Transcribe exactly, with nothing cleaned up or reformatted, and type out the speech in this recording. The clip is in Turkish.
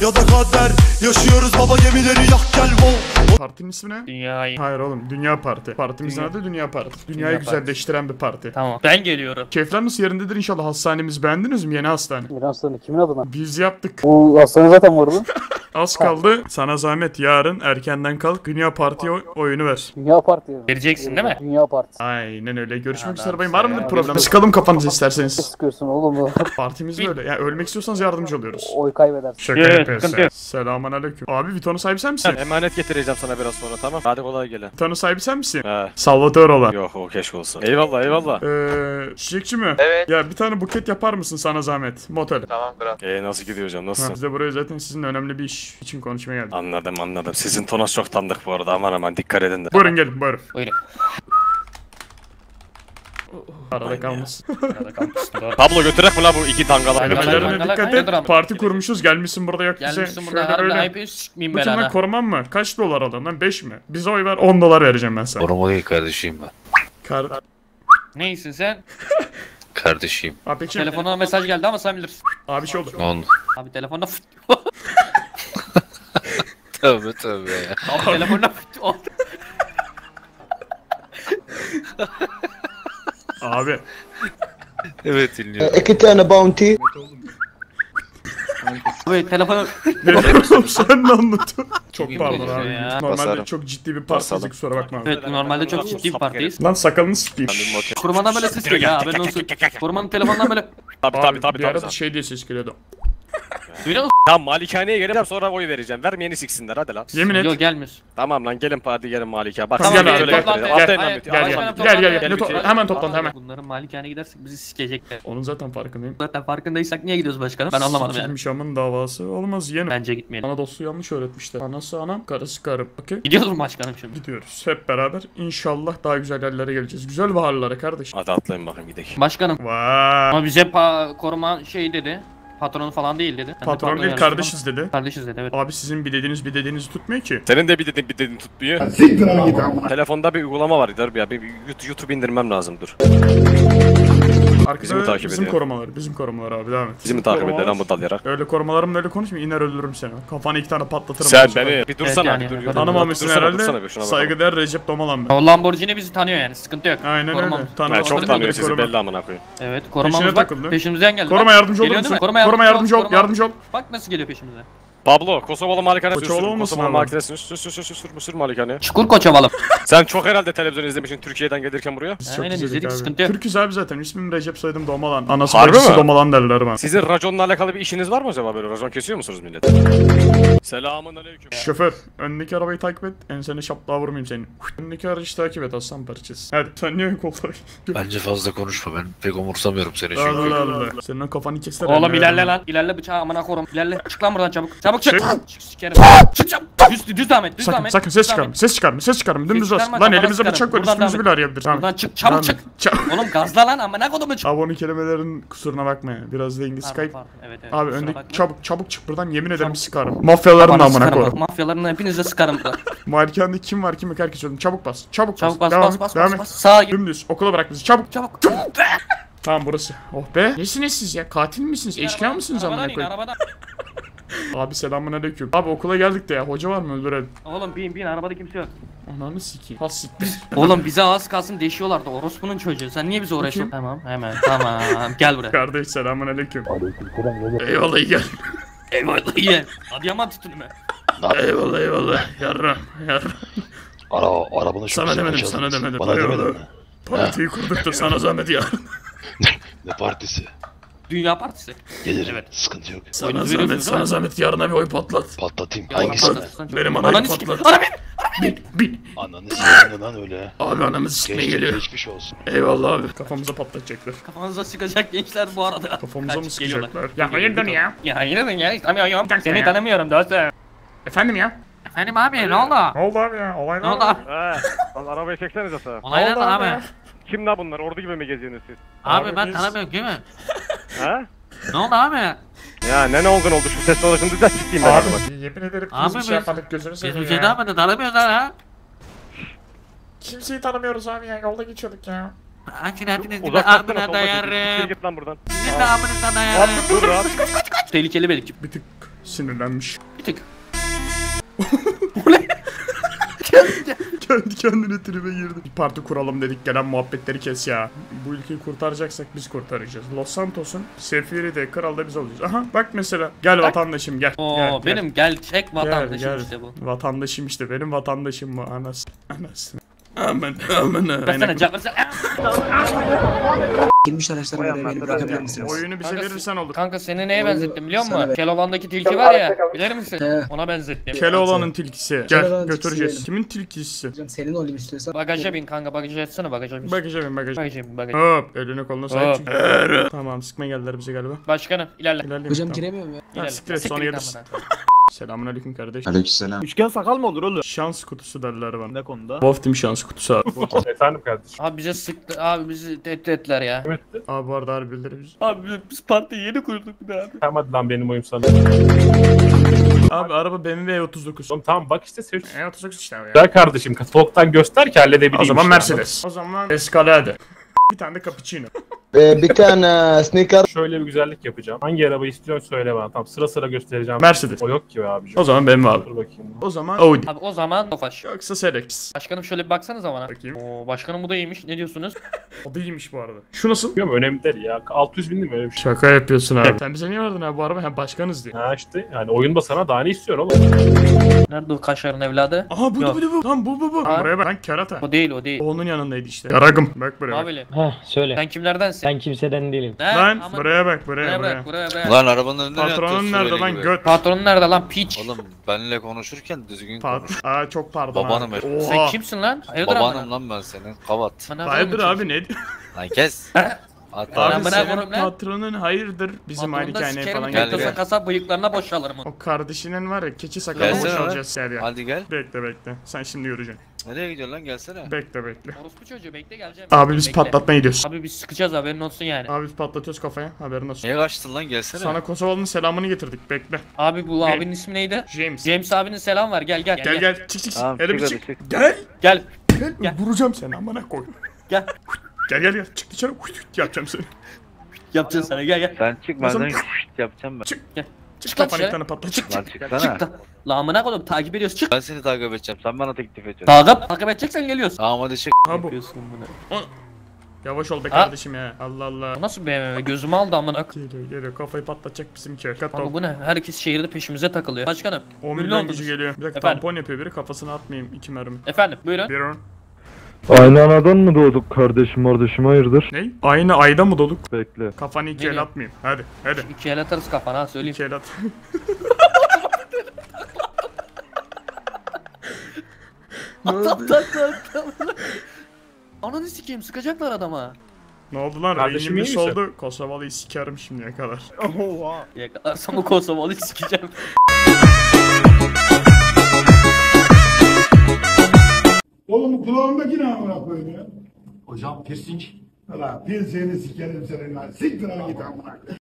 ya da kader. Yaşıyoruz baba gemileri yak gel wow. Partinin ismi ne? Dünyayı. Hayır oğlum, Dünya Parti. Partimizin Dünya. adı Dünya Parti. Dünyayı Dünya Parti. güzelleştiren bir parti. Tamam. Ben geliyorum. Keyifler nasıl yerindedir inşallah. Hastanemizi beğendiniz mi? Yeni hastane. Yeni hastane kimin adına? Biz yaptık. Bu hastane zaten vardı. Az kaldı. Sana zahmet, yarın erkenden kalk. Dünya Parti oy- oyunu ver. Dünya Partisi. Vereceksin değil mi? Dünya Partisi. Aynen öyle. Görüşmek Ya üzere ben bayım. Var mıdır ya, problem? biz- Sıkalım kafanızı isterseniz. Sıkıyorsun oğlum bu. Partimiz böyle. Yani ölmek istiyorsanız yardımcı oluyoruz. Oy kaybedersin. Şaka Evet, yapıyorsun. sıkıntı yok. Selamun aleyküm. Abi Vito'nun sahibi sen misin? Emanet getireceğim sana biraz sonra, tamam. Hadi kolay gele. Vito'nun sahibi sen misin? He. Salvatore olan. Yok, o keşke olsa. Eyvallah eyvallah. Eee çiçekçi mi? Evet. Ya bir tane buket yapar mısın sana zahmet? Motel. Tamam kral. Eee nasıl gidiyor hocam, Ha, nasılsın? biz de buraya zaten sizinle önemli bir iş için konuşmaya geldik. Anladım anladım. Sizin tonos çok tanıdık bu arada, aman aman dikkat edin de. Buyurun gelin buyurun. Buyurun. Arada kalmasın. Arada kalmışsın, doğru. Pablo götürek mi la bu iki dangalı? Aynen, aynen. Elemelerine Mangalak dikkat aynen, dur et. abi. Parti kurmuşuz gelmişsin burada yok bize. Gelmişsin burada Şöyle harbi öyle. ayıp sıkmayayım Bu kimden belana. koruman mı? Kaç dolar alın lan? beş mi? Bize oy ver on dolar vereceğim ben sana. Koruma değil kardeşiyim ben. Kar... Neysin sen? Kardeşiyim. Abi peki. Telefonuna mesaj geldi ama sen bilirsin. Abi şey oldu. Ne oldu? Abi telefonda fıt. Tövbe tövbe ya. Abi telefonda fıt. oldu. Abi. Evet dinliyorum. İki tane bounty. Abi telefonu. Ne diyorsun sen ne anlatıyorsun? Çok Çok pardon ilginç abi. ya. Normalde Basarım. çok ciddi bir partiyiz Basalım. kusura bakma abi. Evet normalde çok ciddi bir partiyiz. Lan sakalını sikeyim. Korumadan böyle ses geliyor ha haberin olsun. Korumanın telefonundan böyle. Tabi Abi tabi tabi bir arada tabi. şey diye ses geliyordu. Duyuyor musun? Tamam, malikaneye geleceğim sonra oy vereceğim. Vermeyeni siksinler hadi lan. Yemin et. Yok gelmiyorsun. Tamam lan, gelin parti gelin malikane. Bak Tamam, size gel bir abi, şöyle toplan, getireceğim. gel, Atlayın lan hayır, bir Gel Başkanım, gel. toplan, Gel gel gel. gel. Ne to- hemen toplan hemen. Bunların malikaneye gidersek bizi sikecekler. Onun zaten farkındayım. Zaten farkındaysak niye gidiyoruz başkanım? Ben anlamadım yani. Sikilmiş amın davası olmaz yeğenim. Bence gitmeyelim. Bana dostu yanlış öğretmişler. Anası anam, karısı karım. Okey? Gidiyoruz mu başkanım şimdi? Gidiyoruz hep beraber. İnşallah daha güzel yerlere geleceğiz. Güzel baharlara kardeşim. Hadi atlayın bakayım gidelim. Başkanım. Vay. Ama bize pa- koruma şey dedi. Patronu falan değil dedi. Ben de Patron değil yarıştım kardeşiz dedi. ama- Kardeşiz dedi evet. Abi sizin bir dediğiniz bir dediğinizi tutmuyor ki. Senin de bir dedin bir dedin tutmuyor. Telefonda bir uygulama var İdar ya. Bir YouTube- YouTube indirmem lazım, dur. Arkada Bizi mi takip bizim ediyor? korumalar. Bizim korumalar abi devam et. Bizi mi takip Korumalar- ediyor lan bu dal yarak? Öyle korumalarımla öyle konuşma iner öldürürüm seni. Kafana iki tane patlatırım. Sen ondan sonra. beni bir dursana yani, bir dur. evet. Tanımamışsın Dursana, herhalde. dursana bir, şuna bakalım. Saygıdeğer Recep Domalan ben. O Lamborghini bizi tanıyor yani sıkıntı yok. Aynen Korumam. öyle. Ya Tanımamışsın. çok tanıyor Direkt sizi koruma. belli amına koyayım. Evet korumamız Peşine bak takıldı. peşimizden geldi. Koruma Bak, yardımcı olur geliyor musun? değil mi? Koruma yardımcı ol. koruma- Yardımcı ol. Bak nasıl geliyor peşimize. Pablo, Kosovalı malikane Koçovalı sür, olmasın Kosovalı abi? malikanesini sür sür sür sür sür sür malikane. Çukur Koçovalı. Sen çok herhalde televizyon izlemişsin Türkiye'den gelirken buraya. Biz çok Aynen, izledik izledik, abi. sıkıntı yok. Türküz abi zaten. İsmim Recep, soyadım Domalan. Anası Harbi bacısı mi? Domalan derler bana. Sizin raconla alakalı bir işiniz var mı acaba böyle? Racon kesiyor musunuz millet? Selamun aleyküm. Şoför, öndeki arabayı takip et. Ensene şaplığa vurmayayım seni. Öndeki aracı takip et aslan parçası. Hadi sen niye koltuğa Bence fazla konuşma, ben pek umursamıyorum seni çünkü. Allah Allah. Senin o kafanı keser. Oğlum eline ilerle veririm. lan. İlerle bıçağı amına korum. İlerle. Çık lan buradan çabuk. Çabuk çık. Çık. Çık sikerim. Çık çabuk. Düz, düz devam et. Düz Sakın devam et. sakın düz ses devam çıkarma. et. Ses çıkarma. Ses çıkarma. Dümdüz bas. çıkarma, Lan kafana elimizde sıkarım. bıçak var. Buradan Üstümüzü devam bile arayabiliriz. Tamam. Buradan çık. Çabuk çık. Çabuk. Oğlum gazla lan amına kodumu çık. Abi onun kelimelerin kusuruna bakma ya. Biraz da İngiliz Pardon, Skype. pardon. Evet, evet. Abi Kusura öndeki bakma. çabuk çabuk çık buradan yemin ederim Çabuk. sıkarım. Mafyaların Kafana namına sıkarım bak, koy. Mafyalarını hepinize sıkarım burada. Malikanede kim var kim yok herkes öldüm. Çabuk bas. Çabuk, Çabuk bas Devam bas et, bas devam bas et. bas. Sağa git. Dümdüz. Okula bırak bizi. Çabuk. Çabuk. Tamam burası. Oh be. Nesiniz siz ya? Katil misiniz? Eşkıya mısınız Arabadan amına in koyayım? arabadan. Abi selamünaleyküm. Abi okula geldik de ya. Hoca var mı öldürelim? Oğlum bin bin arabada kimse yok. Ananı sikeyim. Has siktir. Oğlum bize az kalsın deşiyorlardı orospunun çocuğu. Sen niye bize uğraşıyorsun? Tamam hemen tamam gel buraya. Kardeş selamünaleyküm. Aleykümselam. Eyvallah gel. Eyvallah iyi. Adıyaman tutun mu? Eyvallah eyvallah. Yarram. Yarram. Ara, arabanın şu Sana kısmını demedim açalım. sana demedim. Bana demedin Eyvallah. mi? Partiyi kurduk da sana zahmet ya. Ne partisi? Dünya Partisi. Gelirim, Evet. sıkıntı yok. Sana Oyunu zahmet veriyorsunuz sana değil mi? zahmet yarına bir oy patlat. Patlatayım. Ya Hangisini? patlatırsan çok- Benim anayı Ananı sikeyim. patlat. Ana bin. Bin bin. Ananı sikeyim lan öyle. Abi anamız sikmeye Geçmiş, geliyor. geçmiş olsun. Eyvallah abi. Kafamıza patlatacaklar. Kafanıza sıkacak gençler bu arada. Kafamıza mı Kaç, geliyorlar. sıkacaklar? Ya hayırdır ya? Ya hayırdır ya tanımıyorum. dakika Seni ya. tanımıyorum dostum. Efendim ya? Efendim abi ne oldu? Ne oldu abi ya? Olay Ne oldu? He. Lan arabayı çeksenize sağa. Olay ne oldu abi abi? ya? Kim la bunlar? Ordu gibi mi geziyorsunuz siz? Abi, Abi ben biz- tanımıyorum değil mi? He? Ne oldu abi? Ya ne ne oldun oldu şu ses dolaşını düzelt sikeyim ben. Abi Abi. yemin ederim Abi biz bir biz- şey yapmadık gözünü Biz seveyim Hüseyin ya. abi de tanımıyoruz ha. Kimseyi tanımıyoruz abi ya. Yolda geçiyorduk ya. Açın hepiniz gibi Uzaklaşsana amına soldaki. Siktir dayarım. git lan buradan. Sizin de amınıza dayarım. Dur rahat. Tehlikeli bir ekip. Bir tık Sinirlenmiş. Bir tık. Bu ne? Kendi kendine tribe girdi. Bir parti kuralım dedik, gelen muhabbetleri kes ya. Bu ülkeyi kurtaracaksak biz kurtaracağız. Los Santos'un sefiri de kral da biz olacağız. Aha bak mesela. Gel Bak. vatandaşım gel. Oo gel, gel. benim gerçek vatandaşım Gel, gel. işte bu. Vatandaşım işte, benim vatandaşım bu. Anas. Anasını. Aman aman. Versene cevap versene. Girmiş araçlarına beni bırakabilir misiniz? Oyunu bize Kanka, verirsen olur. Kanka seni neye benzettim biliyor Sana musun? ver. Keloğlan'daki tilki var ya, bilir misin? He. Ona benzettim. Keloğlan'ın tilkisi. Gel Keloğlan'ın götüreceğiz. tilkisi Kimin tilkisi? Hocam senin olayım istiyorsan. Bagaja bin kanka, bagaja etsene bagaja bin. Bagaja bin bagaja. Bagaja bin bagaja. Hop elini koluna sahip Hop. çık. Tamam sıkma geldiler bize galiba. Başkanım ilerle. İlerleyelim. Hocam tamam. giremiyorum ya. Ha, İlerle. siktir et, sonra Siktir git gelirsin. amına. Selamünaleyküm kardeş. Aleykümselam. Üçgen sakal mı olur oğlum? Şans kutusu derler bana. Ne konuda? Wolf Team şans kutusu abi. Efendim kardeşim. Abi bize sıktı, abi bizi tehdit ettiler ya. Abi bu arada harbileri biz. Abi biz, biz partiyi yeni kurduk bir daha abi. Tamam hadi lan benim oyum sana. Abi araba B M W E otuz dokuz. Oğlum tamam bak işte sev. E otuz dokuz işte abi ya. Güzel kardeşim katalogdan göster ki halledebileyim. O zaman işte. Mercedes. O zaman Escalade. Bir tane de cappuccino. Ee, bir tane sneaker. Şöyle bir güzellik yapacağım. Hangi arabayı istiyorsun söyle bana. Tamam sıra sıra göstereceğim. Mercedes. O yok ki be abicim. O zaman B M W abi. Dur bakayım. O zaman Audi. Abi o zaman Tofaş. Yoksa Selex. Başkanım şöyle bir baksanıza bana. Bakayım. Oo başkanım bu da iyiymiş. Ne diyorsunuz? O da iyiymiş bu arada. Şu nasıl? Bilmiyorum önemli değil ya. altı yüz bin değil mi öyle bir şey? Şaka yapıyorsun abi. Sen bize niye verdin abi bu araba? Hem başkanız diye. Ha işte yani oyunda sana daha ne istiyorsun oğlum? Nerede o kaşarın evladı? Aha bu Yok. bu bu bu. Tamam bu bu bu. Ha? Buraya bak. Lan kerata. O değil o değil. O onun yanındaydı işte. Yaragım. Bak buraya bak. Abili. Heh söyle. Sen kimlerdensin? Ben kimseden değilim. Ne? Lan Ama- buraya bak buraya Buraya buraya. bırak buraya bırak. Lan arabanın önünde ne Patronun yapıyorsun nerede öyle lan gibi? göt? Patronun nerede lan piç? Oğlum benimle konuşurken düzgün Pat. konuş. Aa çok pardon Babanım abi. herif. Sen Oha. kimsin lan? Hayırdır Babanım amına? lan ben senin. Kavat. Bana Hayırdır vurma abi ne? Lan kes. He? Hatta Abi Amına senin koyayım lan. patronun hayırdır bizim Patronunu da malikaneye sikerim, falan gel, gel. teknosa gel. kasa bıyıklarına boşalırım onu. O kardeşinin var ya keçi sakalı Gelsene lan. boşalacağız gel ya. hadi gel. Bekle bekle. Sen şimdi göreceksin. Nereye gidiyorsun lan gelsene. Bekle bekle. Orospu çocuğu bekle geleceğim. Abi biz Bekle. patlatmaya gidiyoruz. Abi biz sıkacağız haberin olsun yani. Abi biz patlatıyoruz kafaya haberin olsun. Niye kaçtın lan gelsene. Sana Kosovalı'nın selamını getirdik bekle. Abi bu abinin ismi neydi? James. James abinin selam var gel gel. Gel gel çık çık. Tamam, Hele bir çık çık. hadi, çık. Gel. Gel. Gel. Gel. Vuracağım seni amına koy. Gel. Gel gel gel. Çık dışarı. Yapacağım seni. Yapacağız sana gel gel. Sen çık ben Nasıl- sana yapacağım ben. Çık Çık lan lan dışarı. paniklerini patlat. Çık. Lan Çık çıksana. da. La amına koydum takip ediyoruz çık. Ben seni takip edeceğim. Sen bana teklif ediyorsun. Takip takip edeceksen geliyorsun. Tamam hadi çık. Ha bu. Yapıyorsun bunu. Yavaş ol be Ha? kardeşim ya. Allah Allah. O nasıl B M W gözümü aldı amına. Geliyor geliyor kafayı patlatacak bizimki. Dikkat Ama ol. bu ne? Herkes şehirde peşimize takılıyor. Başkanım. on ünlü milyon oldunuz. kişi geliyor. Bir dakika Efendim? tampon yapıyor biri kafasına atmayayım iki mermi. Efendim buyurun. Bir on. Aynı anadan mı doğduk kardeşim kardeşim hayırdır? Ne? Aynı ayda mı doluk? Bekle. Kafanı iki Ne el diyor? atmayayım. Hadi hadi. İki el atarız kafana ha söyleyeyim. İki el at. At at at at. Ananı sikeyim sıkacaklar adama. Ne oldu lan? Kardeşim Rengimiz iyi misin? soldu. Kosovalı'yı sikerim şimdiye kadar. Oha. Yakalarsam o Kosovalı sikeceğim. Oğlum kulağımdaki ne amına koyayım ya? Hocam piercing. Valla bir seni sikerim senin lan. Siktir lan git amına.